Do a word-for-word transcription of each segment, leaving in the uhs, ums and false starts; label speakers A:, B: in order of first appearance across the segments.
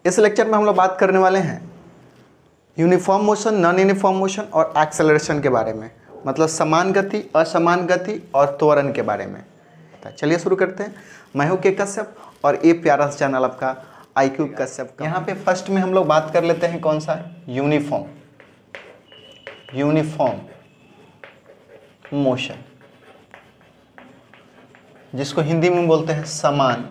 A: इस लेक्चर में हम लोग बात करने वाले हैं uniform motion, non uniform motion और एक्सेलरेशन के बारे में, मतलब समान गति, असमान गति और त्वरण के बारे में। तो चलिए शुरू करते हैं। मैं हूं के कश्यप और ये प्यारा सा चैनल आपका आई क्यू कश्यप का। यहाँ पे फर्स्ट में हम लोग बात कर लेते हैं कौन सा, यूनिफॉर्म यूनिफॉर्म मोशन, जिसको हिंदी में बोलते हैं समान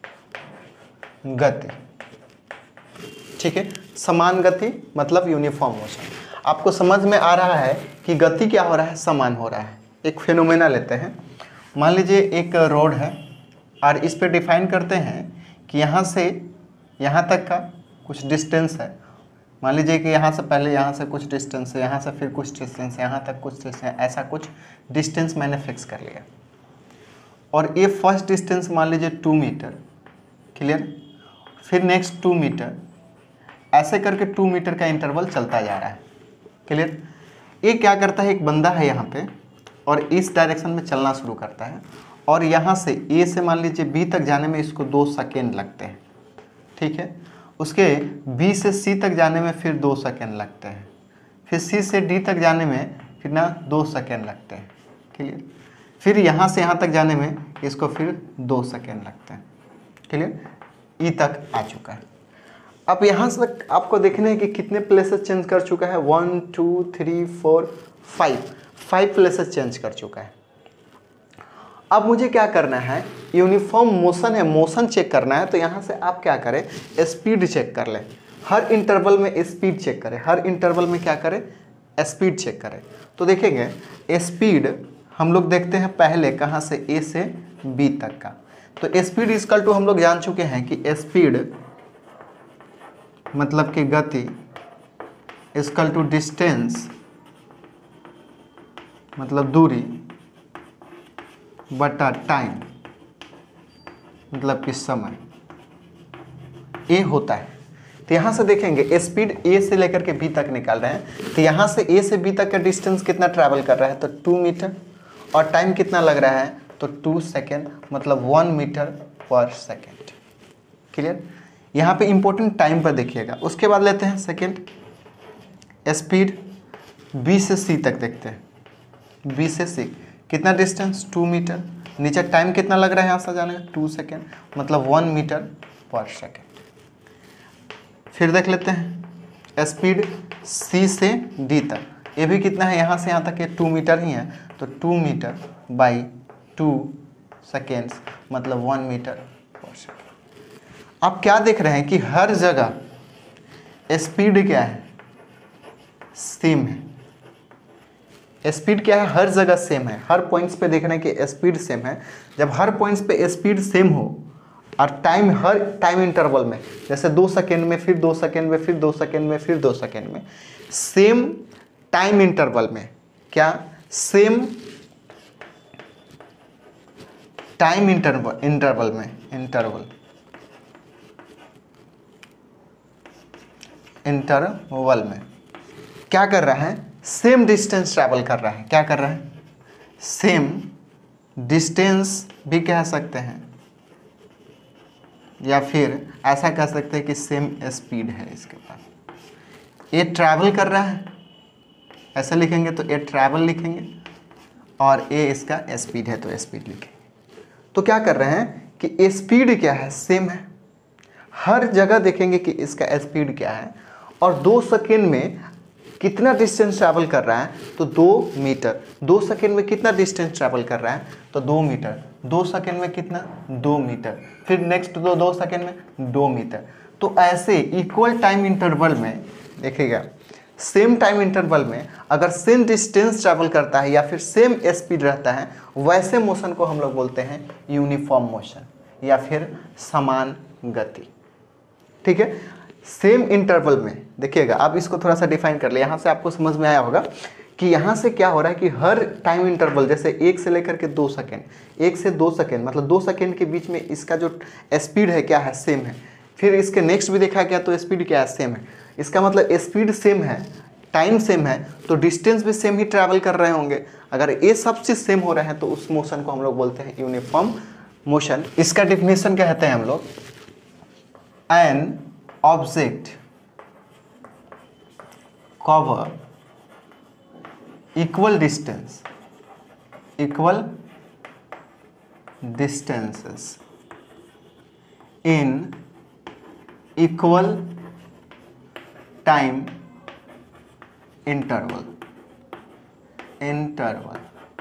A: गति। ठीक है, समान गति मतलब यूनिफॉर्म मोशन। आपको समझ में आ रहा है कि गति क्या हो रहा है, समान हो रहा है। एक फिनोमेना लेते हैं, मान लीजिए एक रोड है और इस पे डिफाइन करते हैं कि यहाँ से यहाँ तक का कुछ डिस्टेंस है। मान लीजिए कि यहाँ से पहले यहाँ से कुछ डिस्टेंस है, यहाँ से फिर कुछ डिस्टेंस है, यहाँ तक कुछ डिस्टेंस है, ऐसा कुछ डिस्टेंस मैंने फिक्स कर लिया। और ये फर्स्ट डिस्टेंस मान लीजिए टू मीटर, क्लियर। फिर नेक्स्ट टू मीटर, ऐसे करके टू मीटर का इंटरवल चलता जा रहा है, क्लियर। ये क्या करता है, एक बंदा है यहाँ पे और इस डायरेक्शन में चलना शुरू करता है और यहाँ से ए से मान लीजिए बी तक जाने में इसको दो सेकेंड लगते हैं, ठीक है। उसके बी से सी तक जाने में फिर दो सेकेंड लगते हैं, फिर सी से डी तक जाने में फिर ना दो सेकेंड लगते हैं, क्लियर। फिर यहाँ से यहाँ तक जाने में इसको फिर दो सेकेंड लगते हैं, क्लियर। ई तक आ चुका है। अब यहाँ से आपको देखना है कि कितने प्लेसेस चेंज कर चुका है, one two three four five five places change कर चुका है। अब मुझे क्या करना है, यूनिफॉर्म मोशन है, मोशन चेक करना है। तो यहाँ से आप क्या करें, स्पीड चेक कर लें। हर इंटरवल में स्पीड चेक करें, हर इंटरवल में क्या करें, स्पीड चेक करें। तो देखेंगे स्पीड हम लोग देखते हैं पहले कहाँ से, ए से बी तक का। तो स्पीड इक्वल टू हम लोग जान चुके हैं कि स्पीड मतलब कि गति इक्वल टू डिस्टेंस मतलब दूरी बटा टाइम मतलब कि समय, ए होता है। तो यहाँ से देखेंगे स्पीड ए से लेकर के बी तक निकाल रहे हैं। तो यहाँ से ए से बी तक का डिस्टेंस कितना ट्रैवल कर रहा है, तो टू मीटर, और टाइम कितना लग रहा है, तो टू सेकेंड मतलब one metre per second, clear. यहाँ पे इंपॉर्टेंट टाइम पर देखिएगा। उसके बाद लेते हैं सेकेंड, स्पीड बी से सी तक देखते हैं। बी से सी कितना डिस्टेंस, टू मीटर, नीचे टाइम कितना लग रहा है यहाँ से जाने का, टू सेकेंड मतलब वन मीटर पर सेकेंड। फिर देख लेते हैं स्पीड सी से डी तक, ये भी कितना है, यहाँ से यहाँ तक ये टू मीटर ही है। तो two metre by two seconds मतलब वन मीटर पर सेकेंड। आप क्या देख रहे हैं कि हर जगह स्पीड क्या है, सेम है। स्पीड क्या है, हर जगह सेम है। हर पॉइंट्स पे देख रहे हैं कि स्पीड सेम है। जब हर पॉइंट्स पे स्पीड सेम हो और टाइम हर टाइम इंटरवल में, जैसे दो सेकेंड में, फिर दो सेकेंड में, फिर दो सेकेंड में, फिर दो सेकेंड में, सेम टाइम इंटरवल में, क्या सेम टाइम इंटरवल इंटरवल में इंटरवल इंटरवल में क्या कर रहा है, सेम डिस्टेंस ट्रैवल कर रहा है। क्या कर रहा है, सेम डिस्टेंस भी कह सकते हैं, या फिर ऐसा कह सकते हैं कि सेम स्पीड है इसके पास। ये ट्रैवल कर रहा है, ऐसा लिखेंगे तो ये ट्रैवल लिखेंगे, और ये इसका स्पीड है तो स्पीड लिखेंगे। तो क्या कर रहे हैं कि स्पीड क्या है, सेम है। हर जगह देखेंगे कि इसका स्पीड क्या है, और दो सेकेंड में कितना डिस्टेंस ट्रैवल कर रहा है, तो दो मीटर। दो सेकेंड में कितना डिस्टेंस ट्रैवल कर रहा है, तो दो मीटर। दो सेकेंड में कितना, दो मीटर। फिर नेक्स्ट दो दो सेकेंड में दो मीटर। तो ऐसे इक्वल टाइम इंटरवल में देखिएगा, सेम टाइम इंटरवल में अगर सेम डिस्टेंस ट्रैवल करता है या फिर सेम स्पीड रहता है, वैसे मोशन को हम लोग बोलते हैं यूनिफॉर्म मोशन या फिर समान गति, ठीक है। सेम इंटरवल में देखिएगा, आप इसको थोड़ा सा डिफाइन कर ले। यहाँ से आपको समझ में आया होगा कि यहाँ से क्या हो रहा है कि हर टाइम इंटरवल, जैसे एक से लेकर के दो सेकेंड, एक से दो सेकेंड मतलब दो सेकेंड के बीच में इसका जो स्पीड है क्या है, सेम है। फिर इसके नेक्स्ट भी देखा गया तो स्पीड क्या है, सेम है। इसका मतलब स्पीड सेम है, टाइम सेम है, तो डिस्टेंस भी सेम ही ट्रैवल कर रहे होंगे। अगर ये सब चीज़ सेम हो रहा है तो उस मोशन को हम लोग बोलते हैं यूनिफॉर्म मोशन। इसका डेफिनेशन क्या कहते हैं हम लोग, an object cover equal distance equal distances in equal time interval interval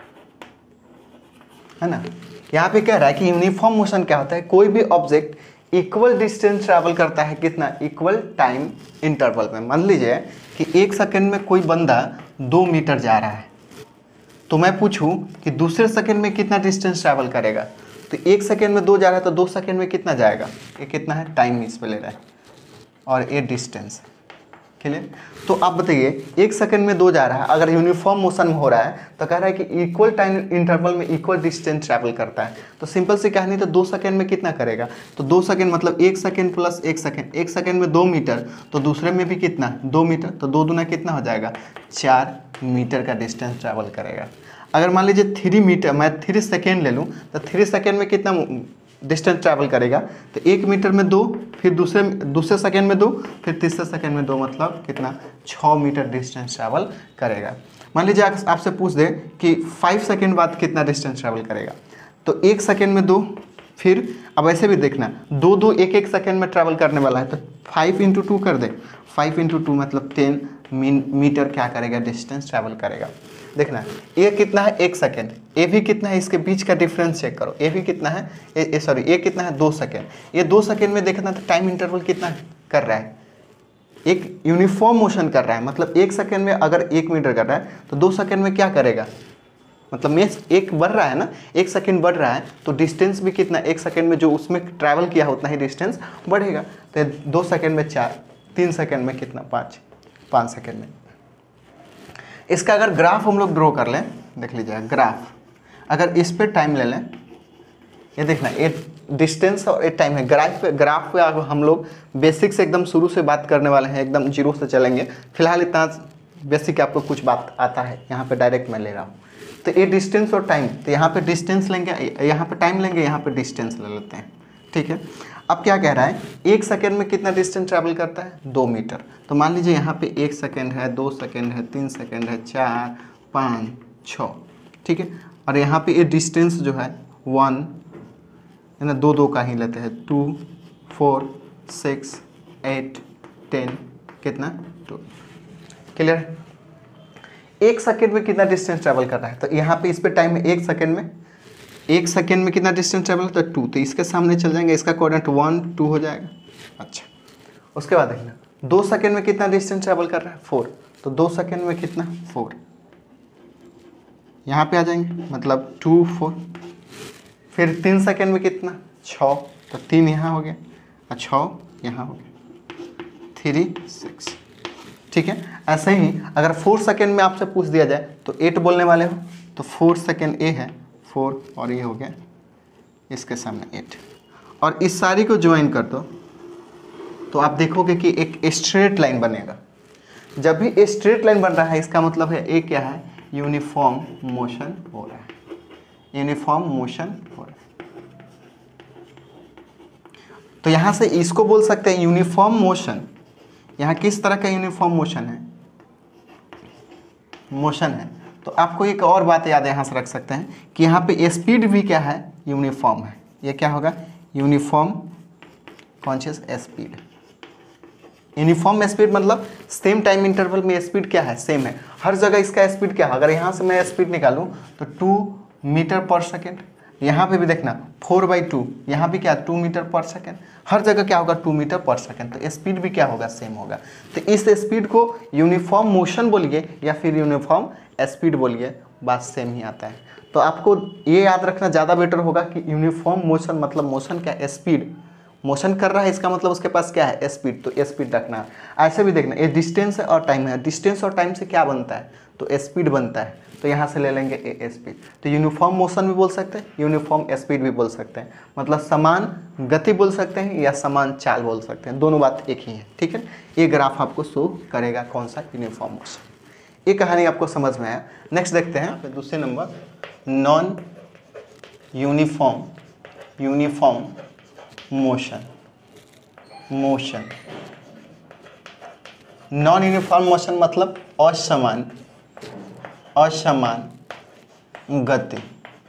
A: है ना। यहाँ पे कह रहा है कि यूनिफॉर्म मोशन क्या होता है, कोई भी ऑब्जेक्ट इक्वल डिस्टेंस ट्रैवल करता है कितना, इक्वल टाइम इंटरवल में। मान लीजिए कि एक सेकंड में कोई बंदा दो मीटर जा रहा है, तो मैं पूछूं कि दूसरे सेकंड में कितना डिस्टेंस ट्रैवल करेगा, तो एक सेकंड में दो जा रहा है तो दो सेकंड में कितना जाएगा, ये कितना है, टाइम इस पे ले रहा है और ये डिस्टेंस। क्लियर। तो आप बताइए एक सेकंड में दो जा रहा है, अगर यूनिफॉर्म मोशन में हो रहा है तो कह रहा है कि इक्वल टाइम इंटरवल में इक्वल डिस्टेंस ट्रैवल करता है। तो सिंपल सी कहानी, तो दो सेकंड में कितना करेगा, तो दो सेकंड मतलब एक सेकंड प्लस एक सेकंड, एक सेकंड में दो मीटर तो दूसरे में भी कितना, दो मीटर, तो दो दूना कितना हो जाएगा, चार मीटर का डिस्टेंस ट्रैवल करेगा। अगर मान लीजिए थ्री मीटर मैं थ्री सेकेंड ले लूँ तो थ्री सेकेंड में कितना डिस्टेंस ट्रैवल करेगा, तो एक मीटर में दो, फिर दूसरे दूसरे सेकंड में दो, फिर तीसरे सेकंड में दो, मतलब कितना, छः मीटर डिस्टेंस ट्रैवल करेगा। मान लीजिए आपसे पूछ दे कि फाइव सेकंड बाद कितना डिस्टेंस ट्रैवल करेगा, तो एक सेकंड में दो, फिर अब ऐसे भी देखना दो दो एक एक सेकंड में ट्रैवल करने वाला है, तो फाइव इंटू टू कर दे, फाइव इंटू टू मतलब टेन मीटर क्या करेगा, डिस्टेंस ट्रैवल करेगा। देखना ये कितना है, एक सेकेंड, ए भी कितना है, इसके बीच का डिफरेंस चेक करो, ए भी कितना है, ए सॉरी ए कितना है, दो सेकेंड, ये दो सेकेंड में देखना तो टाइम इंटरवल कितना कर रहा है, एक यूनिफॉर्म मोशन कर रहा है, मतलब एक सेकेंड में अगर एक मीटर कर रहा है तो दो सेकेंड में क्या करेगा, मतलब में एक बढ़ रहा है ना, एक सेकेंड बढ़ रहा है तो डिस्टेंस भी कितना, एक सेकेंड में जो उसमें ट्रैवल किया उतना ही डिस्टेंस बढ़ेगा। तो दो सेकेंड में चार, तीन सेकेंड में कितना, पाँच, पाँच सेकेंड में। इसका अगर ग्राफ हम लोग ड्रॉ कर लें, देख लीजिए ग्राफ, अगर इस पे टाइम ले लें, ये देखना ये डिस्टेंस और ये टाइम है। ग्राफ पे ग्राफ पे हम लोग बेसिक से एकदम शुरू से बात करने वाले हैं, एकदम जीरो से चलेंगे। फिलहाल इतना बेसिक आपको कुछ बात आता है, यहाँ पे डायरेक्ट मैं ले रहा हूँ। तो ये डिस्टेंस और टाइम, तो यहाँ पे डिस्टेंस लेंगे, यहाँ पे टाइम लेंगे, यहाँ पे डिस्टेंस ले लेते हैं, ठीक है। अब क्या कह रहा है, एक सेकेंड में कितना डिस्टेंस ट्रैवल करता है, दो मीटर। तो मान लीजिए यहाँ पे एक सेकेंड है, दो सेकेंड है, तीन सेकेंड है, चार, पाँच, छः, ठीक है। और यहाँ पे ये डिस्टेंस जो है वन है ना, दो दो का ही लेते हैं, two, four, six, eight, ten, कितना, टू। क्लियर। एक सेकेंड में कितना डिस्टेंस ट्रैवल कर रहा है, तो यहाँ पे इस पे टाइम है, एक सेकेंड में एक सेकेंड में कितना डिस्टेंस ट्रैवल होता है, टू, तो इसके सामने चल जाएंगे, इसका कोऑर्डिनेट वन टू हो जाएगा। अच्छा, उसके बाद देखना दो सेकेंड में कितना डिस्टेंस ट्रैवल कर रहा है, फोर, तो दो सेकेंड में कितना, फोर, यहाँ पे आ जाएंगे, मतलब टू फोर। फिर तीन सेकेंड में कितना, छः, तो तीन यहाँ हो गया और छः यहाँ हो गया, थ्री सिक्स, ठीक है। ऐसे ही अगर फोर सेकेंड में आपसे पूछ दिया जाए तो एट बोलने वाले हो, तो फोर सेकेंड ए है, फोर, और ये हो गया इसके सामने एट, और इस सारी को ज्वाइन कर दो तो आप देखोगे कि एक स्ट्रेट लाइन बनेगा। जब भी स्ट्रेट लाइन बन रहा है इसका मतलब है एक क्या है, यूनिफॉर्म मोशन हो रहा है, यूनिफॉर्म मोशन हो रहा है। तो यहां से इसको बोल सकते हैं यूनिफॉर्म मोशन। यहाँ किस तरह का यूनिफॉर्म मोशन है, मोशन है। तो आपको एक और बात याद यहाँ से रख सकते हैं कि यहाँ पे स्पीड भी क्या है, यूनिफॉर्म है। ये क्या होगा, uniform conscious speed. Uniform speed मतलब सेम टाइम इंटरवल में स्पीड क्या है, सेम है हर जगह। इसका स्पीड क्या है, अगर यहाँ से मैं स्पीड निकालूँ तो टू मीटर पर सेकेंड, यहाँ पे भी देखना फोर बाई टू, यहाँ भी क्या टू मीटर पर सेकेंड, हर जगह क्या होगा टू मीटर पर सेकेंड। तो स्पीड भी क्या होगा, सेम होगा। तो इस स्पीड को यूनिफॉर्म मोशन बोलिए या फिर यूनिफॉर्म स्पीड बोलिए, बात सेम ही आता है। तो आपको ये याद रखना ज़्यादा बेटर होगा कि यूनिफॉर्म मोशन मतलब मोशन क्या, स्पीड, मोशन कर रहा है इसका मतलब उसके पास क्या है, स्पीड, तो स्पीड रखना। ऐसे भी देखना ये डिस्टेंस है और टाइम है, डिस्टेंस और टाइम से क्या बनता है, तो स्पीड बनता है। तो यहाँ से ले लेंगे ए स्पीड। तो यूनिफॉर्म मोशन भी बोल सकते हैं, यूनिफॉर्म स्पीड भी बोल सकते हैं, मतलब समान गति बोल सकते हैं या समान चाल बोल सकते हैं, दोनों बात एक ही है, ठीक है। ये ग्राफ आपको शो करेगा कौन सा, यूनिफॉर्म मोशन। ये कहानी आपको समझ में आया। नेक्स्ट देखते हैं दूसरे number, non uniform uniform motion motion non uniform motion मतलब असमान असमान गति,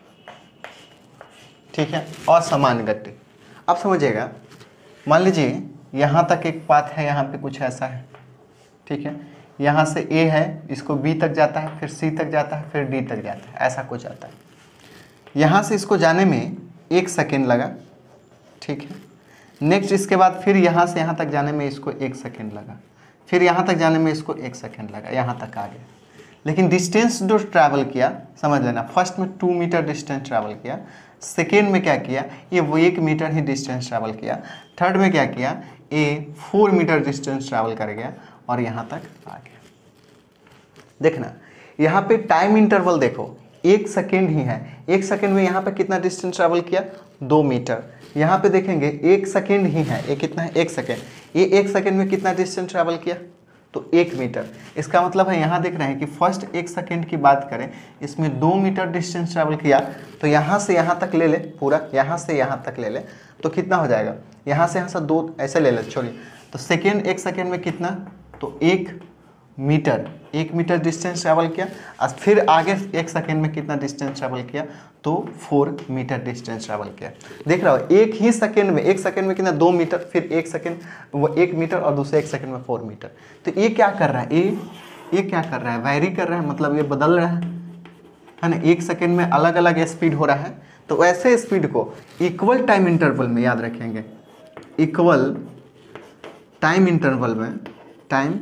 A: ठीक है, असमान गति। आप समझिएगा, मान लीजिए यहाँ तक एक पाथ है, यहाँ पे कुछ ऐसा है, ठीक है, यहाँ से ए है, इसको बी तक जाता है, फिर सी तक जाता है, फिर डी तक जाता है, ऐसा कुछ आता है। यहाँ से इसको जाने में एक सेकेंड लगा, ठीक है। नेक्स्ट इसके बाद फिर यहाँ से यहाँ तक जाने में इसको एक सेकेंड लगा, फिर यहाँ तक जाने में इसको एक सेकेंड लगा, यहाँ तक आ गया। लेकिन डिस्टेंस जो ट्रैवल किया, समझ लेना, फर्स्ट में टू मीटर डिस्टेंस ट्रैवल किया, सेकेंड में क्या किया, ये वो एक मीटर ही डिस्टेंस ट्रैवल किया, थर्ड में क्या किया, a four metre distance travel कर गया और यहाँ तक आ गया। देखना यहाँ पे टाइम इंटरवल देखो, एक सेकेंड ही है, एक सेकेंड में यहाँ पे कितना डिस्टेंस ट्रैवल किया, दो मीटर। यहाँ पे देखेंगे एक सेकेंड ही है, ये कितना है, एक सेकेंड, ये एक सेकेंड में कितना डिस्टेंस ट्रैवल किया, तो एक मीटर। इसका मतलब है यहाँ देख रहे हैं कि फर्स्ट एक सेकेंड की बात करें, इसमें दो मीटर डिस्टेंस ट्रैवल किया, तो यहाँ से यहाँ तक ले ले पूरा, यहाँ से यहाँ तक ले ले तो कितना हो जाएगा, यहाँ से यहाँ से दो ऐसे ले ले, छोड़िए, तो सेकेंड एक सेकेंड में कितना, तो एक मीटर, एक मीटर डिस्टेंस ट्रैवल किया, और फिर आगे एक सेकेंड में कितना डिस्टेंस ट्रैवल किया, तो फोर मीटर डिस्टेंस ट्रैवल किया। देख रहा हो, एक ही सेकेंड में, एक सेकेंड में कितना, दो मीटर, फिर एक सेकेंड वो एक मीटर और दूसरे एक सेकेंड में फोर मीटर। तो ये क्या कर रहा है, ये ये क्या कर रहा है, वैरी कर रहा है, मतलब ये बदल रहा है है ना, एक सेकेंड में अलग अलग स्पीड हो रहा है। तो ऐसे स्पीड को इक्वल टाइम इंटरवल में याद रखेंगे, इक्वल टाइम इंटरवल में, टाइम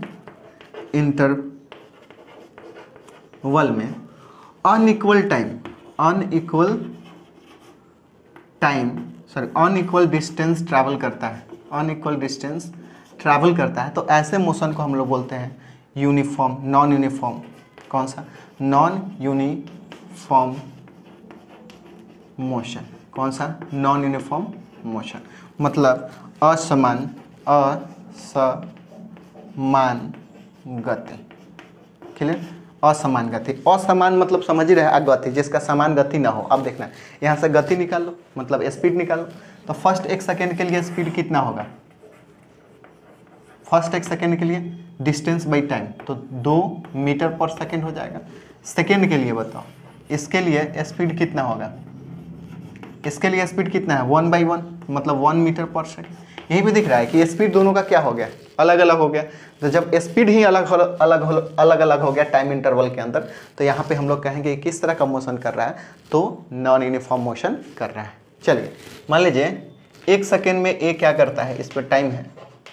A: इंटरवल में unequal time, unequal time sorry unequal distance travel करता है, अनइक्वल डिस्टेंस ट्रैवल करता है, तो ऐसे मोशन को हम लोग बोलते हैं यूनिफॉर्म, नॉन यूनिफॉर्म। कौन सा, नॉन यूनिफॉर्म मोशन। कौन सा, नॉन यूनिफॉर्म मोशन, मतलब असमान असमान गति। क्लियर, असमान गति, असमान मतलब समझ ही रहे, गति जिसका समान गति ना हो। अब देखना, यहाँ से गति निकाल लो, मतलब स्पीड निकाल लो, तो फर्स्ट एक सेकेंड के लिए स्पीड कितना होगा, फर्स्ट एक सेकेंड के लिए डिस्टेंस बाई टाइम, तो दो मीटर पर सेकेंड हो जाएगा। सेकेंड के लिए बताओ, इसके लिए स्पीड कितना होगा, इसके लिए स्पीड कितना है, वन बाई वन, मतलब वन मीटर पर सेकेंड। यहीं पे दिख रहा है कि स्पीड दोनों का क्या हो गया, अलग अलग हो गया। तो जब स्पीड ही अलग अलग अलग अलग हो गया टाइम इंटरवल के अंदर, तो यहाँ पे हम लोग कहेंगे किस तरह का मोशन कर रहा है, तो नॉन यूनिफॉर्म मोशन कर रहा है। चलिए मान लीजिए एक सेकेंड में ए क्या करता है, इस पर टाइम है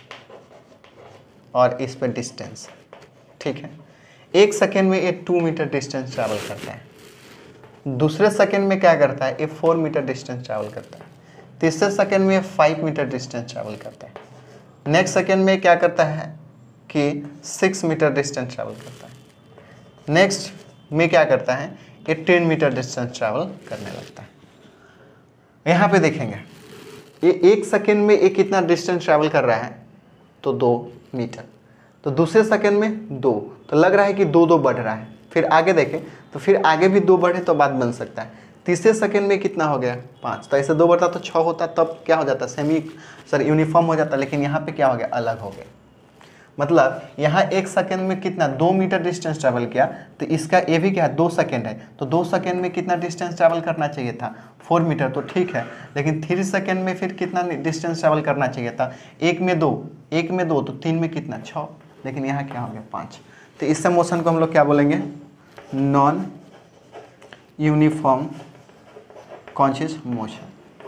A: और इस पर डिस्टेंस, ठीक है। एक सेकेंड में ये टू मीटर डिस्टेंस ट्रैवल करता है, दूसरे सेकेंड में क्या करता है, ये फोर मीटर डिस्टेंस ट्रैवल करता है, तीसरे सेकेंड में फाइव मीटर डिस्टेंस ट्रैवल करता है, नेक्स्ट सेकेंड में क्या करता है कि सिक्स मीटर डिस्टेंस ट्रैवल करता है, नेक्स्ट में क्या करता है, ये टेन मीटर डिस्टेंस ट्रैवल करने लगता है। यहाँ पे देखेंगे ये एक सेकेंड में ये कितना डिस्टेंस ट्रैवल कर रहा है, तो दो मीटर, तो दूसरे सेकेंड में दो, तो लग रहा है कि दो दो बढ़ रहा है। फिर आगे देखें तो फिर आगे भी दो बढ़े तो बात बन सकता है। तीसरे सेकेंड में कितना हो गया, पाँच, तो ऐसे दो बढ़ता तो छः होता, तब क्या हो जाता, सेमी सर यूनिफॉर्म हो जाता। लेकिन यहाँ पे क्या हो गया, अलग हो गया। मतलब यहाँ एक सेकेंड में कितना, दो मीटर डिस्टेंस ट्रैवल किया, तो इसका ये भी क्या है, दो सेकेंड है, तो दो सेकेंड में कितना डिस्टेंस ट्रैवल करना चाहिए था, फोर मीटर, तो ठीक है। लेकिन थ्री सेकेंड में फिर कितना डिस्टेंस ट्रैवल करना चाहिए था, एक में दो, एक में दो, तो तीन में कितना, छः, लेकिन यहाँ क्या हो गया, पाँच। तो इससे मोशन को हम लोग क्या बोलेंगे, नॉन यूनिफॉर्म कॉन्शियस मोशन।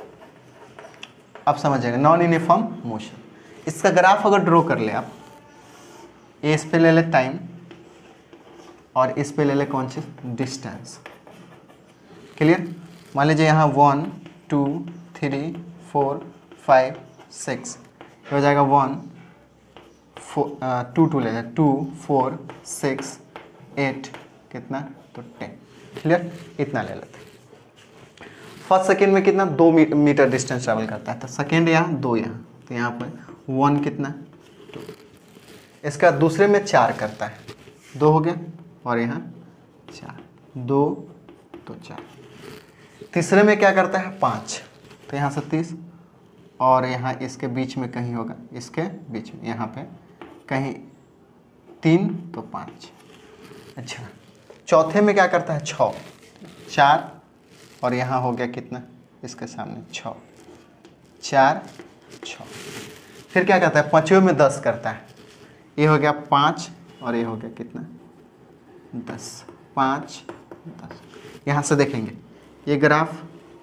A: आप समझिएगा, नॉन यूनिफॉर्म मोशन। इसका ग्राफ अगर ड्रॉ कर ले आप, इस पे ले ले टाइम और इस पे ले ले कॉन्शियस डिस्टेंस। क्लियर, मान लीजिए यहाँ one two three four five six हो जाएगा, वन फोर टू टू ले ले, टू फोर सिक्स एट, कितना, तो टेन। क्लियर, इतना ले लेते। फर्स्ट सेकेंड में कितना, दो मीटर डिस्टेंस ट्रैवल करता है, तो सेकेंड यहाँ, दो यहाँ, तो यहाँ पर वन कितना, टू। इसका दूसरे में चार करता है, दो हो गया और यहाँ चार, दो तो चार। तीसरे में क्या करता है, पाँच, तो यहाँ से तीस, और यहाँ इसके बीच में कहीं होगा, इसके बीच में यहाँ पे कहीं तीन तो पाँच। अच्छा, चौथे में क्या करता है, छः, चार और यहाँ हो गया कितना इसके सामने छः, चार छः। फिर क्या करता है, पाँचवें में दस करता है, ये हो गया पाँच और ये हो गया कितना दस, पाँच दस। यहाँ से देखेंगे ये ग्राफ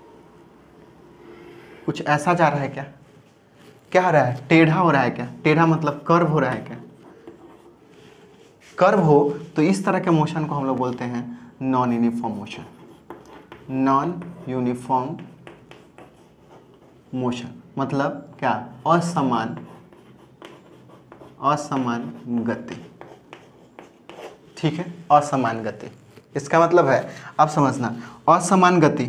A: कुछ ऐसा जा रहा है, क्या क्या हो रहा है, टेढ़ा हो रहा है क्या, टेढ़ा मतलब कर्व हो रहा है क्या, कर्व हो तो इस तरह के मोशन को हम लोग बोलते हैं non uniform motion, non uniform motion मतलब क्या, असमान असमान गति, ठीक है, असमान गति। इसका मतलब है, आप समझना, असमान गति,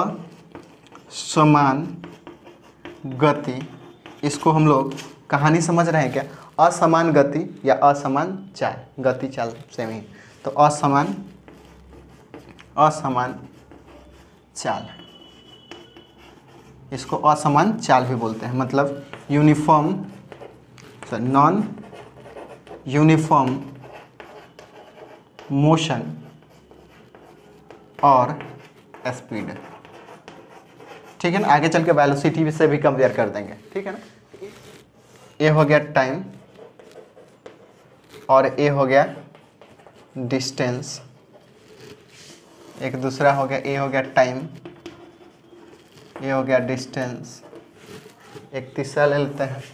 A: असमान गति, इसको हम लोग कहानी समझ रहे हैं क्या, असमान गति या असमान चाल, गति चाल सेम ही, तो असमान असमान चाल, इसको असमान चाल भी बोलते हैं, मतलब यूनिफॉर्म नॉन यूनिफॉर्म मोशन और स्पीड, ठीक है ना। आगे चल के वेलोसिटी से भी कंपेयर कर देंगे, ठीक है ना। ये हो गया टाइम और ये हो गया डिस्टेंस, एक दूसरा हो गया, ये हो गया टाइम, ये हो गया डिस्टेंस, एक तीसरा ले लेते हैं,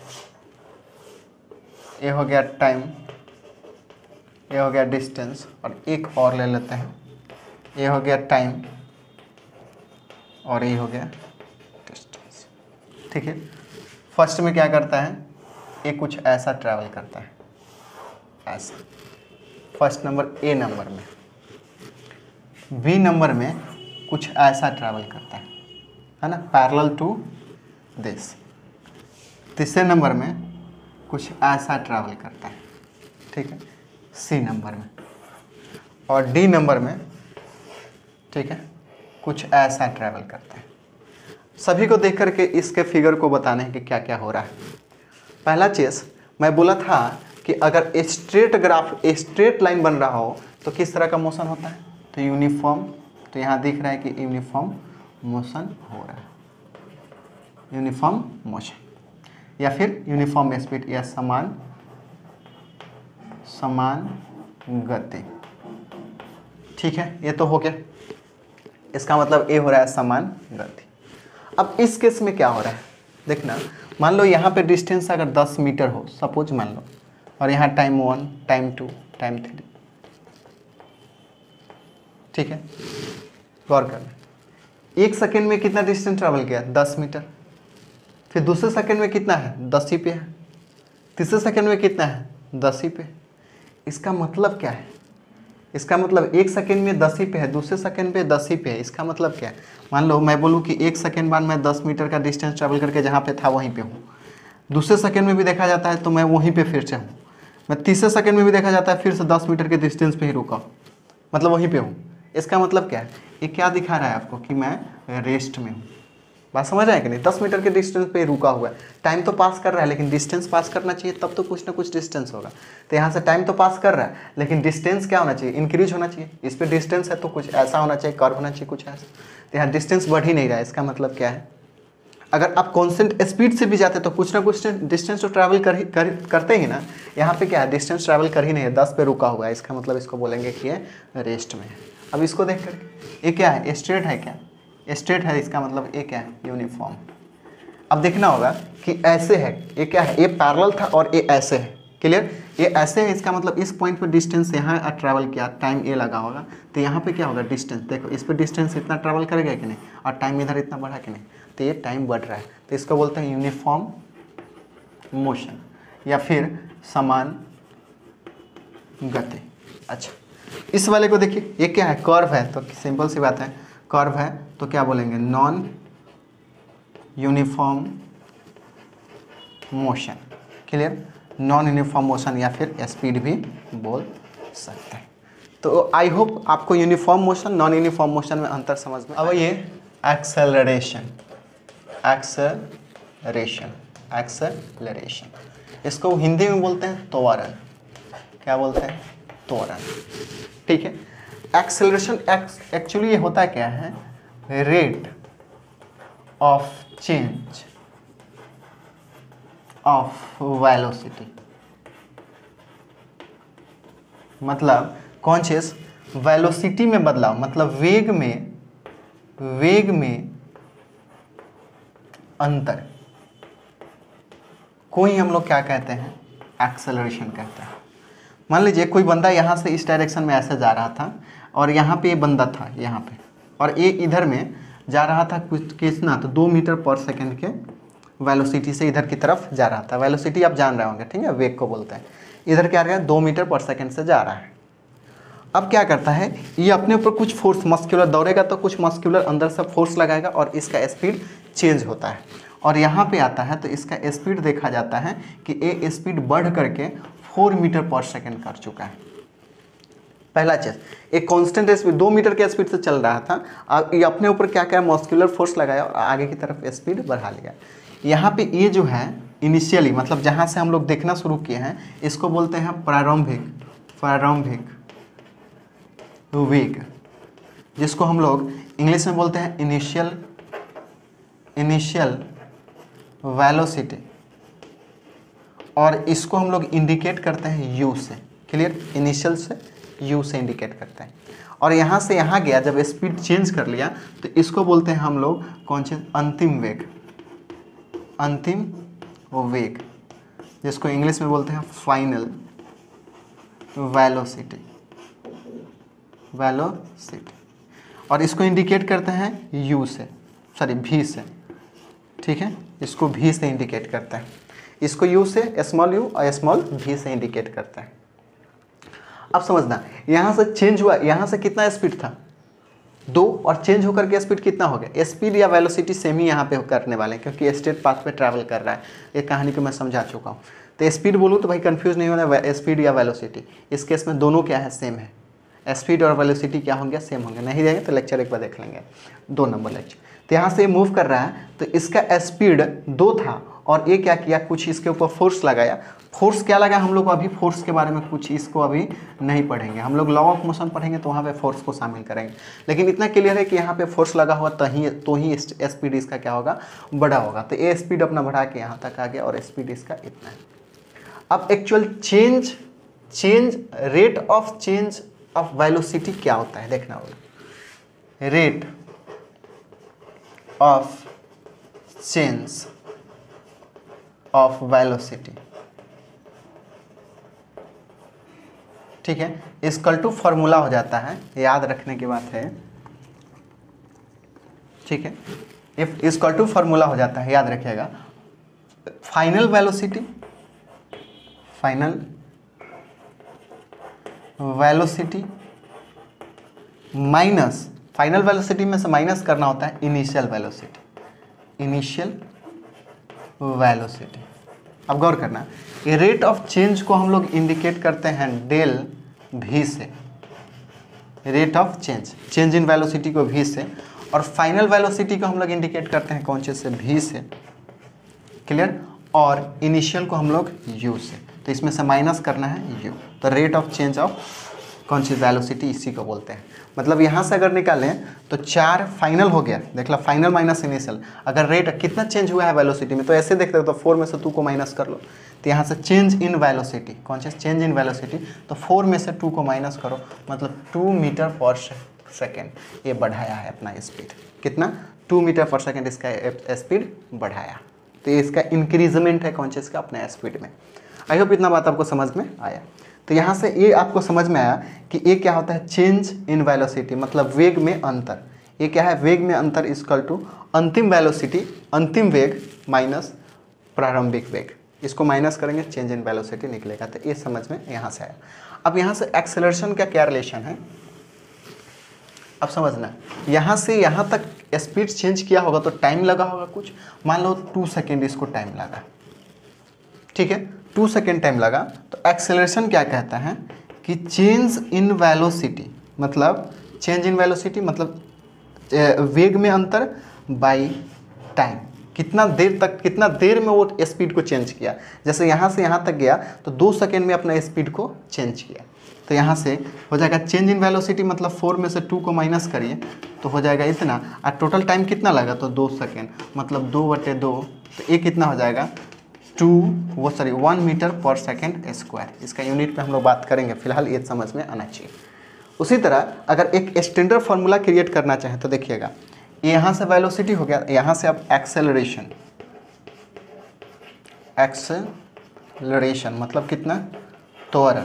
A: ये हो गया टाइम, ये हो गया डिस्टेंस, और एक और ले लेते हैं, ये हो गया टाइम और ये हो गया डिस्टेंस, ठीक है। फर्स्ट में क्या करता है, ये कुछ ऐसा ट्रैवल करता है, ऐसा, फर्स्ट नंबर ए नंबर में, बी नंबर में कुछ ऐसा ट्रैवल करता है, है ना, पैरेलल टू दिस। तीसरे नंबर में कुछ ऐसा ट्रैवल करता है, ठीक है, सी नंबर में, और डी नंबर में, ठीक है, कुछ ऐसा ट्रैवल करता है। सभी को देख करके इसके फिगर को बताने हैं कि क्या क्या हो रहा है। पहला चीज़ मैं बोला था कि अगर स्ट्रेट ग्राफ, स्ट्रेट लाइन बन रहा हो तो किस तरह का मोशन होता है, तो यूनिफॉर्म, तो यहाँ दिख रहा है कि यूनिफॉर्म मोशन हो रहा है, यूनिफॉर्म मोशन, या फिर यूनिफॉर्म स्पीड या समान समान गति, ठीक है। ये तो हो गया, इसका मतलब ए हो रहा है समान गति। अब इस केस में क्या हो रहा है, देखना, मान लो यहाँ पे डिस्टेंस अगर दस मीटर हो, सपोज मान लो, और यहाँ time one, time two, time three, ठीक है, गौर करना, एक सेकेंड में कितना डिस्टेंस ट्रैवल किया, दस मीटर, फिर दूसरे सेकेंड में कितना है, दस ही पे है, तीसरे सेकेंड में कितना है, दस ही पे। इसका मतलब क्या है, इसका मतलब एक सेकेंड में दस ही पे है, दूसरे सेकेंड पे दस ही पे है। इसका मतलब क्या है, मान लो मैं बोलूँ कि एक सेकेंड बाद मैं दस मीटर का डिस्टेंस ट्रैवल करके जहाँ पे था वहीं पे हूँ, दूसरे सेकेंड में भी देखा जाता है तो मैं वहीं पे फिर से हूँ, मैं तीसरे सेकेंड में भी देखा जाता है फिर से दस मीटर के डिस्टेंस पे ही रुका, मतलब वहीं पे हूँ। इसका मतलब क्या है, ये क्या दिखा रहा है आपको कि मैं रेस्ट में हूँ। बात समझ आए कि नहीं, दस मीटर के डिस्टेंस पे रुका हुआ है, टाइम तो पास कर रहा है लेकिन डिस्टेंस पास करना चाहिए, तब तो कुछ ना कुछ डिस्टेंस होगा। तो यहाँ से टाइम तो पास कर रहा है लेकिन डिस्टेंस क्या होना चाहिए, इंक्रीज होना चाहिए। इस पर डिस्टेंस है तो कुछ ऐसा होना चाहिए, कर्व होना चाहिए कुछ ऐसा, तो यहाँ डिस्टेंस बढ़ ही नहीं रहा है। इसका मतलब क्या है, अगर आप कॉन्स्टेंट स्पीड से भी जाते तो कुछ ना कुछ डिस्टेंस तो ट्रैवल कर ही कर, करते ही ना। यहाँ पे क्या है, डिस्टेंस ट्रैवल कर ही नहीं है, दस पे रुका हुआ है। इसका मतलब इसको बोलेंगे कि ये रेस्ट में है। अब इसको देख करके ये क्या है, स्ट्रेट है क्या, स्ट्रेट है, इसका मतलब ये क्या है, यूनिफॉर्म। अब देखना होगा कि ऐसे है, ये क्या है, ये पैरेलल था और ये ऐसे है, क्लियर, ये ऐसे है, इसका मतलब इस पॉइंट पर डिस्टेंस यहाँ ट्रैवल किया, टाइम ये लगा होगा, तो यहाँ पे क्या होगा, डिस्टेंस देखो, इस पर डिस्टेंस इतना ट्रैवल करेगा कि नहीं, और टाइम इधर इतना बढ़ा कि नहीं, तो ये टाइम बढ़ रहा है, तो इसको बोलते हैं यूनिफॉर्म मोशन या फिर समान गति। अच्छा, इस वाले को देखिए, ये क्या है, कर्व है, तो सिंपल सी बात है, कर्व है तो क्या बोलेंगे, non uniform motion, clear, non uniform motion या फिर स्पीड भी बोल सकते हैं। तो आई होप आपको uniform motion, non uniform motion में अंतर समझ में। अब ये एक्सेलरेशन, एक्सेलरेशन, एक्सेलरेशन, इसको हिंदी में बोलते हैं त्वरण, क्या बोलते हैं, त्वरण। ठीक है, एक्सेलरेशन एक्चुअली ये होता क्या है, rate of change of velocity, मतलब कौन चीज, वेलोसिटी में बदलाव, मतलब वेग में वेग में अंतर को ही हम लोग क्या कहते हैं, एक्सेलरेशन कहते हैं। मान लीजिए कोई बंदा यहाँ से इस डायरेक्शन में ऐसे जा रहा था और यहाँ पे ये बंदा था यहाँ पे, और ये इधर में जा रहा था कुछ कितना, तो दो मीटर पर सेकंड के वेलोसिटी से इधर की तरफ जा रहा था। वेलोसिटी आप जान रहे होंगे, ठीक है, वेग को बोलते हैं। इधर क्या रहा है, दो मीटर पर सेकंड से जा रहा है। अब क्या करता है, ये अपने ऊपर कुछ फोर्स मस्कुलर दौड़ेगा तो कुछ मस्कुलर अंदर से फोर्स लगाएगा और इसका स्पीड चेंज होता है, और यहाँ पे आता है तो इसका स्पीड देखा जाता है कि ये स्पीड बढ़ करके फोर मीटर पर सेकंड कर चुका है। पहला चीज, एक कांस्टेंट स्पीड दो मीटर के स्पीड से चल रहा था, अब ये अपने ऊपर क्या क्या मस्कुलर फोर्स लगाया और आगे की तरफ स्पीड बढ़ा लिया। यहाँ पे ये जो है इनिशियली, मतलब जहाँ से हम लोग देखना शुरू किए हैं, इसको बोलते हैं प्रारंभिक प्रारंभिक वेग, जिसको हम लोग इंग्लिश में बोलते हैं इनिशियल इनिशियल वेलोसिटी, और इसको हम लोग इंडिकेट करते हैं यू से। क्लियर, इनिशियल से यू से इंडिकेट करते हैं। और यहाँ से यहाँ गया, जब स्पीड चेंज कर लिया तो इसको बोलते हैं हम लोग कौन सी, अंतिम वेग अंतिम वेग, जिसको इंग्लिश में बोलते हैं फाइनल वेलोसिटी वेलोसिटी और इसको इंडिकेट करते हैं यू से, सॉरी भी से। ठीक है, इसको भी से इंडिकेट करते हैं, इसको यू से, स्मॉल यू और स्मॉल भी से इंडिकेट करते हैं। अब समझना, यहाँ से चेंज हुआ, यहाँ से कितना स्पीड था, दो, और चेंज होकर के स्पीड कितना हो गया। स्पीड या वेलोसिटी सेम ही यहाँ पे करने वाले हैं, क्योंकि स्ट्रेट पाथ पे ट्रैवल कर रहा है। ये कहानी को मैं समझा चुका हूँ। तो स्पीड बोलूँ तो भाई कंफ्यूज नहीं होना, स्पीड या वेलोसिटी, इस केस में दोनों क्या है, सेम है। स्पीड और वेलोसिटी क्या होंगे, सेम होंगे। नहीं रहेंगे तो लेक्चर एक बार देख लेंगे, दो नंबर लेक्चर। तो यहाँ से मूव कर रहा है तो इसका स्पीड दो था, और ये क्या किया, कुछ इसके ऊपर फोर्स लगाया। फोर्स क्या लगा, हम लोग अभी फोर्स के बारे में कुछ इसको अभी नहीं पढ़ेंगे, हम लोग लॉ ऑफ मोशन पढ़ेंगे तो वहाँ पे फोर्स को शामिल करेंगे। लेकिन इतना क्लियर है कि यहाँ पे फोर्स लगा हुआ तो ही तो ही स्पीड इसका क्या होगा, बड़ा होगा। तो ये स्पीड अपना बढ़ा के यहाँ तक आ गया और स्पीड इसका इतना है। अब actual change change rate of change of velocity क्या होता है, देखना होगा। Rate of change of velocity, ठीक है, इसकल टू फॉर्मूला हो जाता है, याद रखने की बात है। ठीक है, इफ इसकल टू फॉर्मूला हो जाता है, याद रखिएगा। Final velocity final velocity minus, final velocity में से माइनस करना होता है इनिशियल वेलोसिटी इनिशियल वेलोसिटी। अब गौर करना, ये रेट ऑफ चेंज को हम लोग इंडिकेट करते हैं डेल भी से, rate of change change in velocity को भी से, और फाइनल वेलोसिटी को हम लोग इंडिकेट करते हैं कौन चीज से, भी से। क्लियर, और इनिशियल को हम लोग यू से, तो इसमें से माइनस करना है यू। तो रेट ऑफ चेंज ऑफ कौन सी वेलोसिटी, इसी को बोलते हैं। मतलब यहाँ से अगर निकालें तो चार फाइनल हो गया, देख लो, फाइनल माइनस इनिशियल। अगर रेट कितना चेंज हुआ है वेलोसिटी में, तो ऐसे देखते हो तो फोर में से टू को माइनस कर लो, तो यहाँ से चेंज इन वेलोसिटी, कौन सा चेंज इन वेलोसिटी, तो फोर में से टू को माइनस करो, मतलब टू मीटर पर सेकेंड ये बढ़ाया है अपना स्पीड। कितना, टू मीटर पर सेकेंड इसका स्पीड बढ़ाया, तो ये इसका इंक्रीजमेंट है कौन चीज़ का, अपने स्पीड में। आई होप इतना बात आपको समझ में आया। तो यहाँ से ये आपको समझ में आया कि ये क्या होता है, चेंज इन वेलोसिटी, मतलब वेग में अंतर। ये क्या है, वेग में अंतर इक्वल टू अंतिम वेलोसिटी, अंतिम वेग माइनस प्रारंभिक वेग, इसको माइनस करेंगे चेंज इन वेलोसिटी निकलेगा। तो ये समझ में यहाँ से आया। अब यहाँ से एक्सेलरेशन का क्या रिलेशन है, अब समझना, यहाँ से यहाँ तक स्पीड चेंज किया होगा तो टाइम लगा होगा कुछ, मान लो टू सेकेंड इसको टाइम लगा, ठीक है, टू सेकेंड टाइम लगा। तो एक्सेलरेशन क्या कहता है कि चेंज इन वेलोसिटी, मतलब चेंज इन वेलोसिटी मतलब वेग में अंतर बाय टाइम, कितना देर तक, कितना देर में वो स्पीड को चेंज किया। जैसे यहाँ से यहाँ तक गया तो दो सेकेंड में अपना स्पीड को चेंज किया। तो यहाँ से हो जाएगा चेंज इन वेलोसिटी, मतलब फोर में से टू को माइनस करिए तो हो जाएगा इतना, और टोटल टाइम कितना लगा तो दो सेकेंड, मतलब दो बटे दो, तो ये कितना हो जाएगा टू वो sorry one metre per second square. इसका यूनिट पे हम लोग बात करेंगे, फिलहाल ये समझ में आना चाहिए। उसी तरह अगर एक स्टैंडर्ड फार्मूला क्रिएट करना चाहें तो देखिएगा, यहाँ से वेलोसिटी हो गया, यहाँ से अब एक्सेलरेशन, एक्सेलरेशन मतलब कितना त्वरण।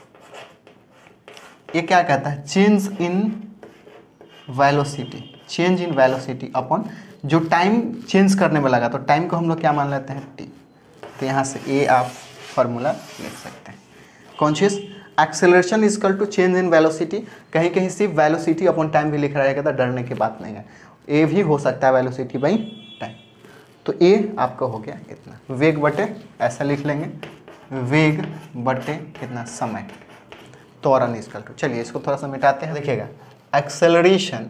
A: ये क्या कहता है change in velocity, change in velocity upon जो टाइम चेंज करने में लगा, तो टाइम को हम लोग क्या मान लेते हैं टी। तो यहाँ से ए आप फार्मूला लिख सकते हैं। Conscious acceleration is equal to change in velocity, कहीं कहीं सिर्फ वेलोसिटी अपॉन टाइम भी लिख रहेगा तो डरने की बात नहीं है, ए भी हो सकता है वेलोसिटी बाई टाइम। तो ए आपका हो गया इतना, वेग बटे ऐसा लिख लेंगे, वेग बटे कितना समय, त्वरण इजकल टू। चलिए इसको थोड़ा सा मिटाते हैं, देखिएगा एक्सेलरेशन,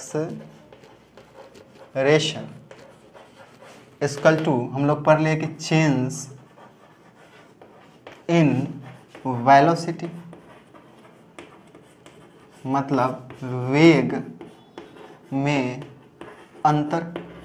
A: एक्सेलरेशन इजकल टू हम लोग पढ़ लिए कि चेंज इन वेलोसिटी, मतलब वेग में अंतर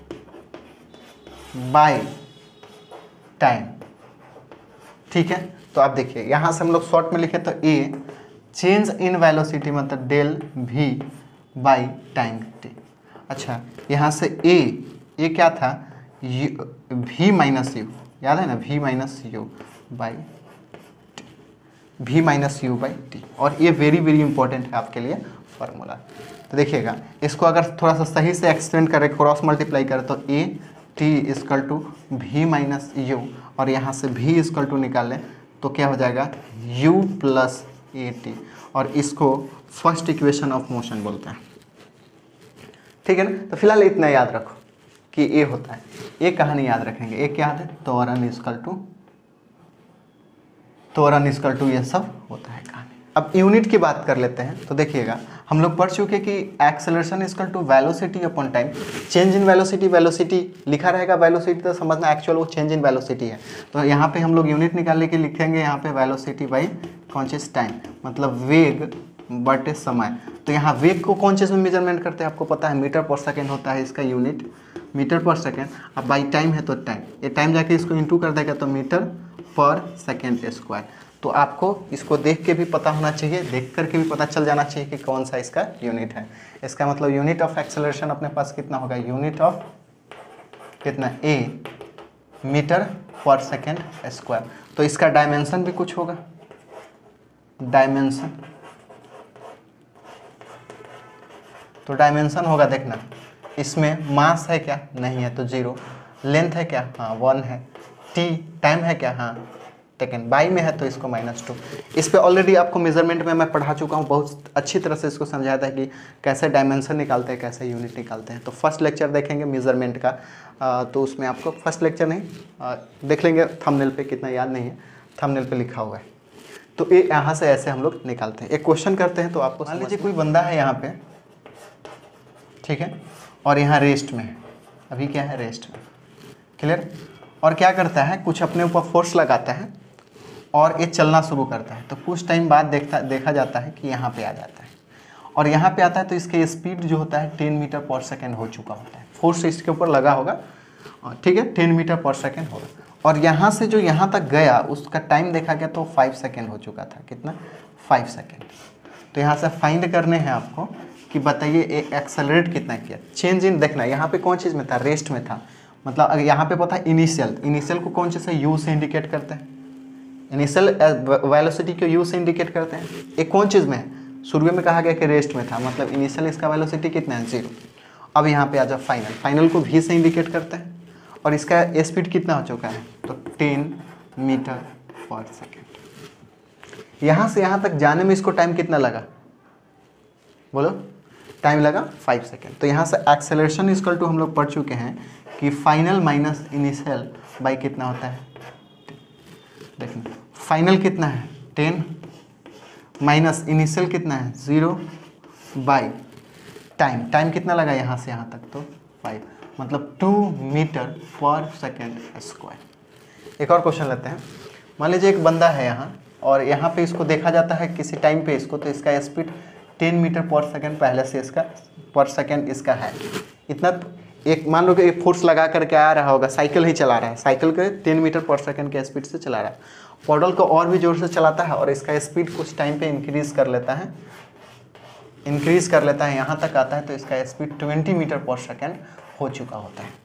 A: बाय टाइम। ठीक है, तो आप देखिए यहाँ से हम लोग शॉर्ट में लिखे तो ए चेंज इन वेलोसिटी मतलब del v by time t. अच्छा यहाँ से ए ए क्या था वी माइनस यू, याद है ना, v minus u by v minus u by t, और ये वेरी वेरी इंपॉर्टेंट है आपके लिए फार्मूला। तो देखिएगा इसको अगर थोड़ा सा सही से एक्सटेंड करें, क्रॉस मल्टीप्लाई करें तो a t is equal to v minus u, और यहाँ से वी इजकल टू निकालें तो क्या हो जाएगा u प्लस ए टी, और इसको फर्स्ट इक्वेशन ऑफ मोशन बोलते हैं। ठीक है ना, तो फिलहाल इतना याद रखो कि ए होता है, ये कहानी याद रखेंगे, एक क्या है त्वरण इजकल टू, त्वरण इजकल टू ये सब होता है कहानी। अब यूनिट की बात कर लेते हैं, तो देखिएगा हम लोग पढ़ चुके कि acceleration is equal to velocity upon time, change in velocity, velocity लिखा रहेगा वेलोसिटी तो समझना एक्चुअल वो चेंज इन वेलोसिटी है। तो यहाँ पे हम लोग यूनिट निकालने के लिखेंगे यहाँ पे वेलोसिटी बाई कौन चीज़ टाइम, मतलब वेग बटे समय। तो यहाँ वेग को कौन चीज़ में मेजरमेंट करते हैं आपको पता है, मीटर पर सेकेंड होता है इसका यूनिट, मीटर पर सेकेंड। अब बाई टाइम है तो टाइम, ये टाइम जाके इसको इंटू कर देगा तो मीटर पर सेकेंड स्क्वायर। तो आपको इसको देख के भी पता होना चाहिए, देख करके भी पता चल जाना चाहिए कि कौन सा इसका यूनिट है। इसका मतलब यूनिट ऑफ एक्सेलरेशन अपने पास कितना होगा, यूनिट ऑफ कितना a metre per second square. तो इसका डायमेंशन भी कुछ होगा, डायमेंशन, तो डायमेंशन होगा देखना, इसमें मास है क्या, नहीं है तो जीरो, लेंथ है क्या, हाँ वन है, टी टाइम है क्या, हाँ टेकन, बाई में है तो इसको माइनस टू। इस पे ऑलरेडी आपको मेजरमेंट में मैं पढ़ा चुका हूँ, बहुत अच्छी तरह से इसको समझाया था कि कैसे डायमेंशन निकालते हैं, कैसे यूनिट निकालते हैं। तो फर्स्ट लेक्चर देखेंगे मेजरमेंट का, आ, तो उसमें आपको फर्स्ट लेक्चर नहीं आ, देख लेंगे, थंबनेल पे कितना याद नहीं है, थंबनेल पे लिखा हुआ है। तो ये यहाँ से ऐसे हम लोग निकालते हैं। एक क्वेश्चन करते हैं, तो आपको मान लीजिए कोई बंदा है यहाँ पे, ठीक है, और यहाँ रेस्ट में है, अभी क्या है रेस्ट में, क्लियर, और क्या करता है कुछ अपने ऊपर फोर्स लगाता है और ये चलना शुरू करता है। तो कुछ टाइम बाद देखता देखा जाता है कि यहाँ पे आ जाता है, और यहाँ पे आता है तो इसके स्पीड जो होता है टेन मीटर पर सेकेंड हो चुका होता है, फोर्स इसके ऊपर लगा होगा, ठीक है, टेन मीटर पर सेकेंड होगा, और यहाँ से जो यहाँ तक गया उसका टाइम देखा गया तो फाइव सेकेंड हो चुका था, कितना, फाइव सेकेंड। तो यहाँ से फाइंड करने हैं आपको कि बताइए एक्सेलरेट कितना किया, चेंज इन देखना, यहाँ पे कौन चीज़ में था, रेस्ट में था, मतलब अगर यहाँ पे पता है इनिशियल, इनिशियल को कौन चीज़ से यू से इंडिकेट करते हैं, इनिशियल वेलोसिटी को यू से इंडिकेट करते हैं। एक कौन चीज़ में है, शुरू में कहा गया कि रेस्ट में था, मतलब इनिशियल इसका वेलोसिटी कितना है, जीरो। अब यहाँ पे आ जाओ फाइनल, फाइनल को वी से इंडिकेट करते हैं, और इसका स्पीड कितना हो चुका है, तो टेन मीटर पर सेकेंड। यहाँ से यहाँ तक जाने में इसको टाइम कितना लगा, बोलो, टाइम लगा फाइव सेकेंड। तो यहाँ से एक्सेलरेशन इक्वल टू हम लोग पढ़ चुके हैं कि फाइनल माइनस इनिशियल बाई कितना होता है, देखना फाइनल कितना है टेन, माइनस इनिशियल कितना है जीरो, बाई टाइम, टाइम कितना लगा यहाँ से यहाँ तक तो फाइव, मतलब two metre per second square. एक और क्वेश्चन लेते हैं। मान लीजिए एक बंदा है यहाँ और यहाँ पे इसको देखा जाता है किसी टाइम पे इसको, तो इसका speed ten metre per second पहले से इसका पर सेकेंड इसका है इतना। एक मान लो कि एक फोर्स लगा करके आ रहा होगा, साइकिल ही चला रहा है, साइकिल के टेन मीटर पर सेकेंड के स्पीड से चला रहा है, पॉडल को और भी जोर से चलाता है और इसका स्पीड कुछ टाइम पे इंक्रीज कर लेता है इंक्रीज कर लेता है यहाँ तक आता है, तो इसका speed twenty metre per second हो चुका होता है।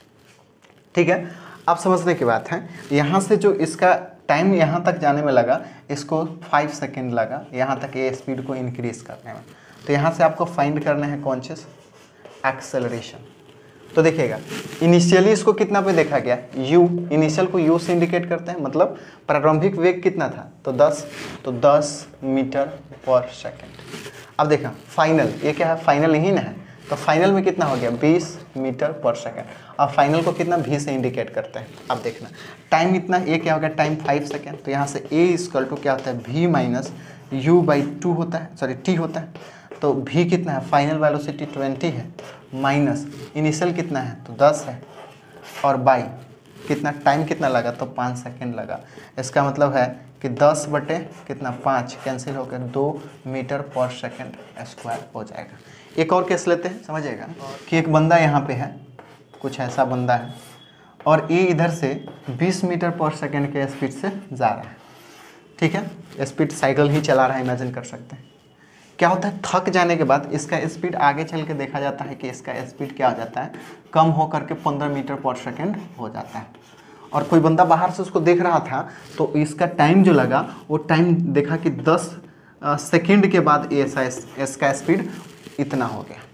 A: ठीक है, अब समझने की बात है, यहाँ से जो इसका टाइम यहाँ तक जाने में लगा, इसको फाइव सेकेंड लगा यहाँ तक ये स्पीड को इंक्रीज करने में। तो यहाँ से आपको फाइंड करना है कौन चीज़, एक्सेलरेशन। तो देखिएगा इनिशियली इसको कितना पे देखा गया, u, इनिशियल को u से इंडिकेट करते हैं, मतलब प्रारंभिक वेग कितना था, तो दस, तो दस मीटर पर सेकेंड। अब देखा फाइनल, ये क्या है, फाइनल यही ना है, तो फाइनल में कितना हो गया, बीस मीटर पर सेकेंड। अब फाइनल को कितना v से इंडिकेट करते हैं। अब देखना टाइम इतना, ये क्या हो गया, टाइम फाइव सेकेंड, तो यहाँ से a इक्वल टू क्या होता है, v minus u by two होता है, सॉरी t होता है। तो v कितना है, फाइनल वेलोसिटी ट्वेंटी है, माइनस इनिशियल कितना है, तो दस है, और बाई कितना, टाइम कितना लगा, तो पाँच सेकेंड लगा। इसका मतलब है कि दस बटे कितना, पाँच, कैंसिल होकर दो मीटर पर सेकेंड स्क्वायर हो जाएगा। एक और केस लेते हैं, समझिएगा कि एक बंदा यहाँ पे है, कुछ ऐसा बंदा है और ये इधर से बीस मीटर पर सेकेंड के स्पीड से जा रहा है। ठीक है, स्पीड साइकिल ही चला रहा है, इमेजिन कर सकते हैं। क्या होता है, थक जाने के बाद इसका स्पीड आगे चल के देखा जाता है कि इसका स्पीड क्या हो जाता है, कम हो करके पंद्रह मीटर पर सेकेंड हो जाता है। और कोई बंदा बाहर से उसको देख रहा था, तो इसका टाइम जो लगा वो टाइम देखा कि दस सेकेंड के बाद ऐसा इसका स्पीड इतना हो गया,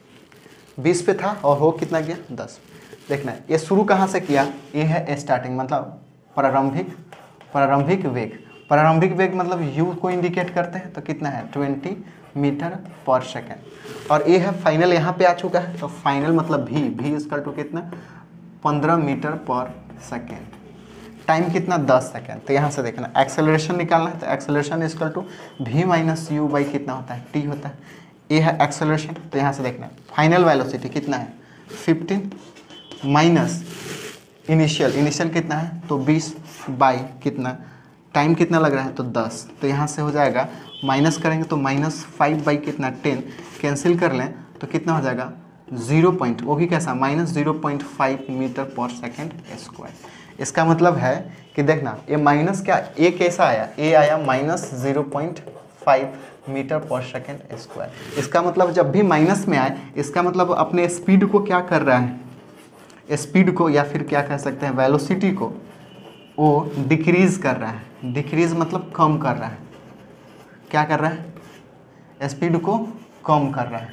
A: बीस पे था और हो कितना गया, दस। देखना ये शुरू कहाँ से किया, ये है स्टार्टिंग, मतलब प्रारंभिक प्रारंभिक वेग। प्रारंभिक वेग मतलब u को इंडिकेट करते हैं, तो कितना है, ट्वेंटी मीटर पर सेकेंड। और ये है फाइनल, यहाँ पे आ चुका है, तो फाइनल मतलब v, v इक्वल टू कितना, पंद्रह मीटर पर सेकेंड। टाइम कितना, दस सेकेंड। तो यहाँ से देखना एक्सेलरेशन निकालना है, तो acceleration equal to v minus u by कितना होता है, t होता है। ये है एक्सेलरेशन, तो यहाँ से देखना फाइनल वेलोसिटी कितना है, फिफ्टीन, माइनस इनिशियल, इनिशियल कितना है, तो बीस, बाई कितना, टाइम कितना लग रहा है, तो दस। तो यहाँ से हो जाएगा, माइनस करेंगे तो माइनस फाइव बाई कितना, टेन, कैंसिल कर लें तो कितना हो जाएगा, जीरो पॉइंट, वो भी कैसा, minus zero point five meter per second square. इसका मतलब है कि देखना ये माइनस क्या, ए कैसा आया, ए आया minus zero point five meter per second square. इसका मतलब जब भी माइनस में आए, इसका मतलब अपने स्पीड को क्या कर रहा है, स्पीड को या फिर क्या कह सकते हैं, वेलोसिटी को वो डिक्रीज कर रहा है। डिक्रीज मतलब कम कर रहा है, क्या कर रहा है, स्पीड को कम कर रहा है।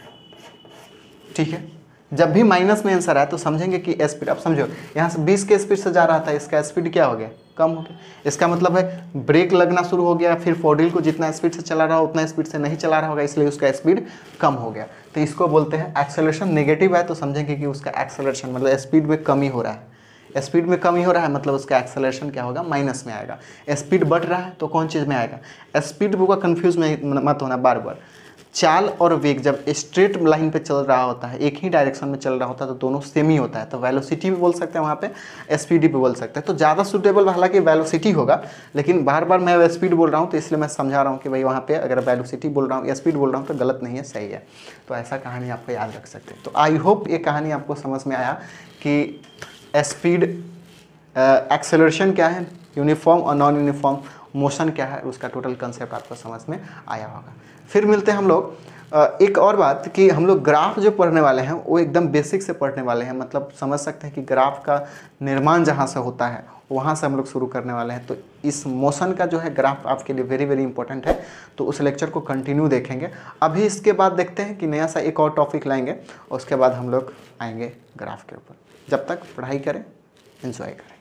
A: ठीक है, जब भी माइनस में आंसर आए तो समझेंगे कि स्पीड, अब समझो यहाँ से बीस के स्पीड से जा रहा था, इसका स्पीड क्या हो गया, कम हो गया। इसका मतलब है ब्रेक लगना शुरू हो गया, फिर फोर्डिल को जितना स्पीड से चला रहा उतना स्पीड से नहीं चला रहा होगा, इसलिए उसका स्पीड कम हो गया। तो इसको बोलते हैं एक्सेलरेशन। नेगेटिव है तो समझेंगे कि उसका एक्सेलरेशन मतलब स्पीड में कमी हो रहा है, स्पीड में कमी हो रहा है मतलब उसका एक्सेलरेशन क्या होगा, माइनस में आएगा। स्पीड बढ़ रहा है तो कौन चीज़ में आएगा, स्पीड होगा, कंफ्यूज में मत होना बार बार। चाल और वेग जब स्ट्रेट लाइन पे चल रहा होता है, एक ही डायरेक्शन में चल रहा होता है, तो दोनों सेम ही होता है, तो वेलोसिटी भी बोल सकते हैं वहाँ पे, स्पीड भी बोल सकते हैं। तो ज़्यादा सूटेबल हालांकि वेलोसिटी होगा, लेकिन बार बार मैं स्पीड बोल रहा हूँ तो इसलिए मैं समझा रहा हूँ कि भाई वहाँ पे अगर वेलोसिटी बोल रहा हूँ या स्पीड बोल रहा हूँ तो गलत नहीं है, सही है। तो ऐसा कहानी आपको याद रख सकते हैं। तो आई होप ये कहानी आपको समझ में आया कि स्पीड, एक्सेलरेशन क्या है, यूनिफॉर्म और नॉन यूनिफॉर्म मोशन क्या है, उसका टोटल कंसेप्ट आपको समझ में आया होगा। फिर मिलते हैं हम लोग एक और बात कि हम लोग ग्राफ जो पढ़ने वाले हैं वो एकदम बेसिक से पढ़ने वाले हैं, मतलब समझ सकते हैं कि ग्राफ का निर्माण जहाँ से होता है वहाँ से हम लोग शुरू करने वाले हैं। तो इस मोशन का जो है ग्राफ आपके लिए वेरी वेरी इंपॉर्टेंट है, तो उस लेक्चर को कंटिन्यू देखेंगे। अभी इसके बाद देखते हैं कि नया सा एक और टॉपिक लाएंगे, उसके बाद हम लोग आएंगे ग्राफ के ऊपर। जब तक पढ़ाई करें, एंजॉय करें।